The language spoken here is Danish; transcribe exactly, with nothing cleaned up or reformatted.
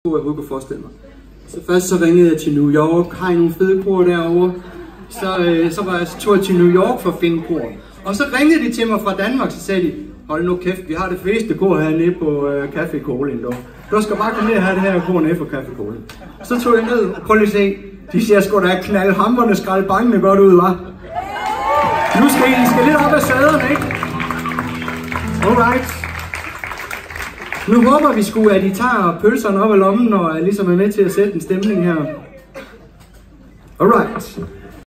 jeg overhovedet kunne forestille mig. Så først så ringede jeg til New York, har I nogle fede kor derovre? Så, øh, så var jeg så tog jeg til New York for at finde kor. Og så ringede de til mig fra Danmark, så sagde de, hold nu kæft, vi har det fedeste kor hernede på øh, Café Kolin. Du skal bare komme ned og have det her kor nede på Café Kolin. Så tog jeg ned og prøv lige at se, de ser sgu da knaldhamrende skraldbangene godt ud, hva'? Nu skal I, I skal lidt op ad sæderne, ikke? Alright. Nu håber vi sgu, at I tager pølserne op af lommen og ligesom er med til at sætte en stemning her. Alright.